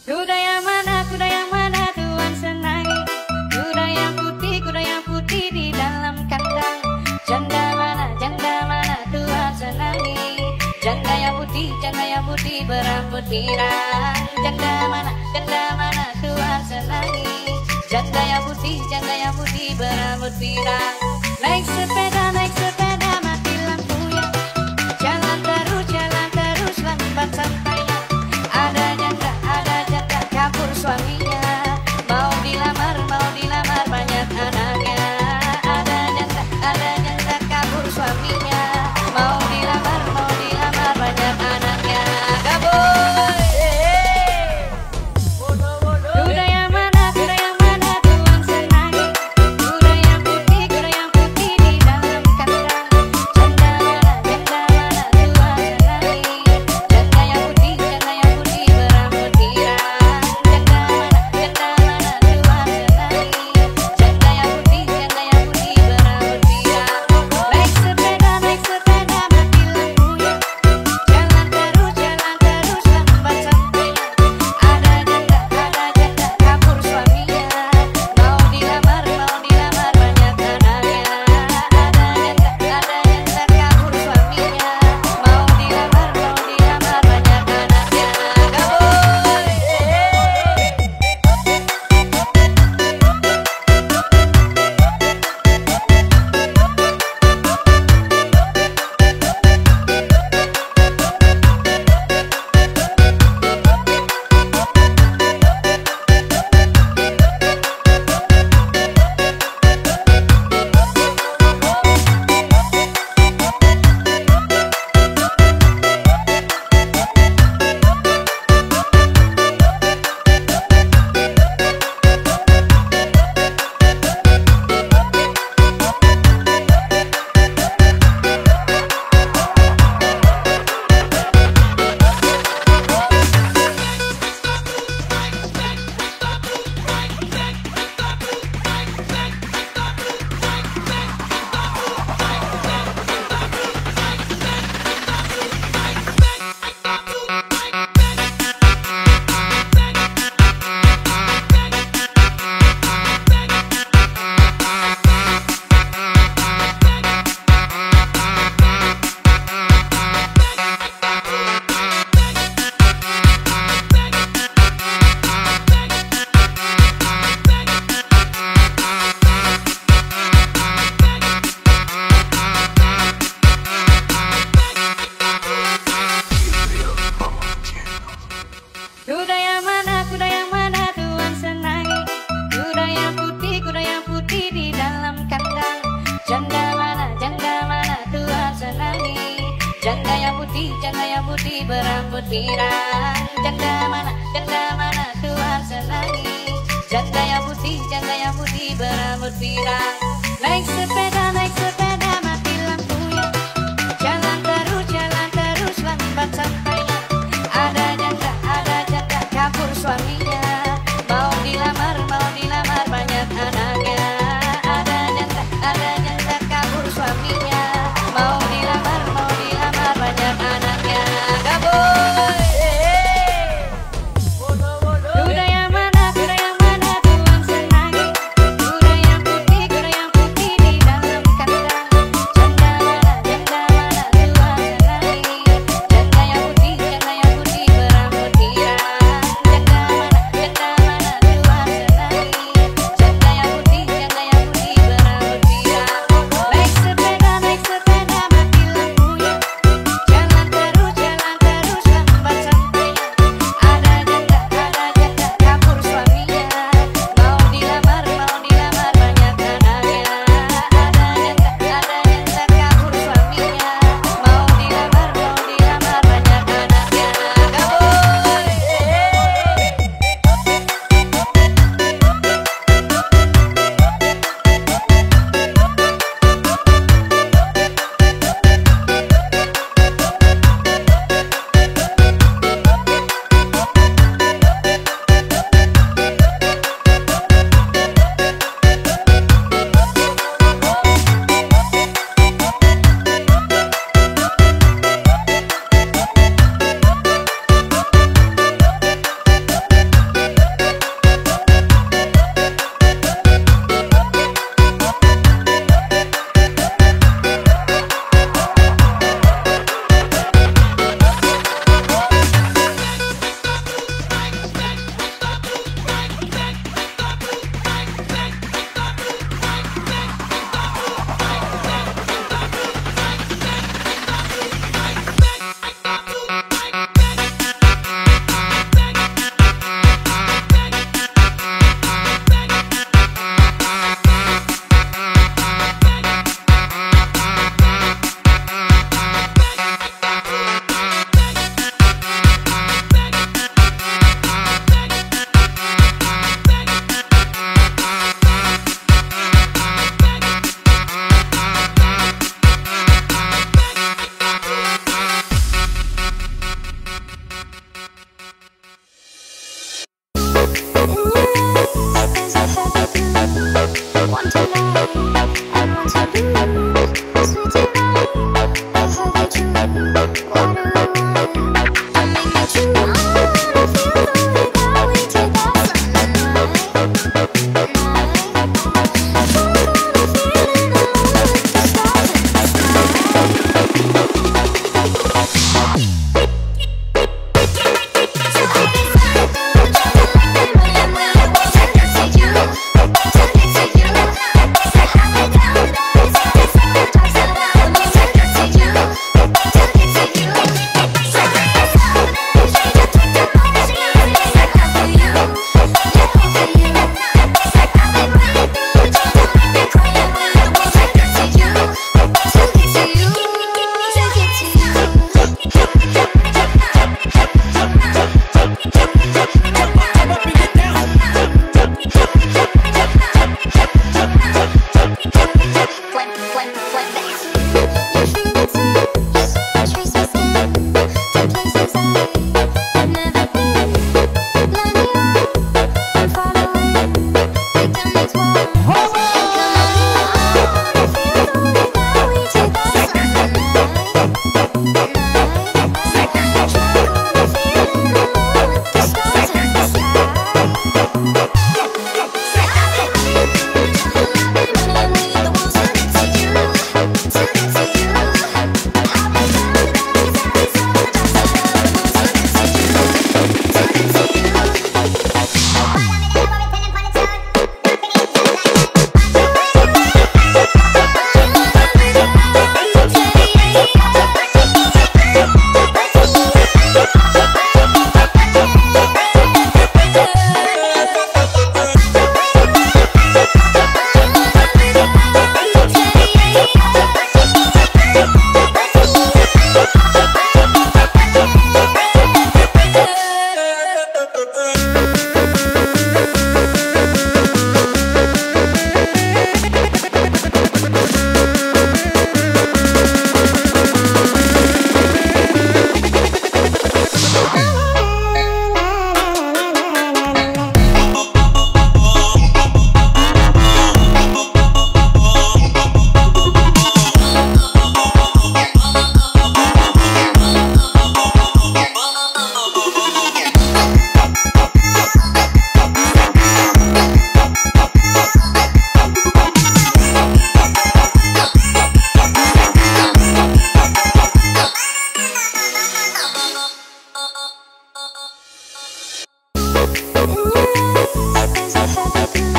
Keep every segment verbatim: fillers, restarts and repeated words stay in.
Kuda yang mana, kuda yang mana Tuhan senangi? Kuda yang putih, kuda yang putih di dalam kandang. Janda mana, janda mana Tuhan senangi? Janda yang putih, janda yang putih berambut pirang. Janda mana, janda mana Tuhan senangi? Janda yang putih, janda yang putih berambut pirang. Naik sepeda, naik sepeda mati lampunya. Jalan terus, jalan terus lambat sampainya. Ada janda, ada janda kabur suaminya. Mau dilamar, mau dilamar banyak anaknya. Ada janda, ada janda kabur suaminya. Mau dilamar, mau dilamar banyak anaknya. Kabur. Kuda yang mana, kuda yang mana Tuhan senangi? Kuda yang putih, kuda yang putih di dalam kandang. Janda mana, janda mana Tuhan senangi? Janda yang putih, janda yang putih berambut pirang. Janda mana, janda mana Tuhan senangi? Janda yang putih, janda yang putih berambut pirang. Naik sepeda, naik sepeda mati lampunya. Jalan terus, jalan terus lambat sampainya. Ada janda, ada janda kabur suaminya. Mau dilamar, mau dilamar banyak anaknya. Ada janda, ada janda kabur suaminya. Mau dilamar, mau dilamar banyak anaknya. Kabur. Kuda yang mana, kuda yang mana Tuhan senangi? Kuda yang putih, kuda yang putih di dalam kandang. Janda mana, janda mana Tuhan senangi? Janda yang putih, janda yang putih berambut pirang. Janda mana, janda mana Tuhan senangi? Janda yang putih, janda yang putih berambut pirang. Naik sepeda, naik sepeda mati lampunya. Jalan terus, jalan terus lambat sampainya. Ada janda, ada janda kabur suaminya. Mau dilamar, mau dilamar banyak anaknya. Ada janda, ada janda kabur suaminya. Mau dilamar, mau dilamar banyak anaknya. Kabur.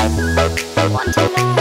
Want to know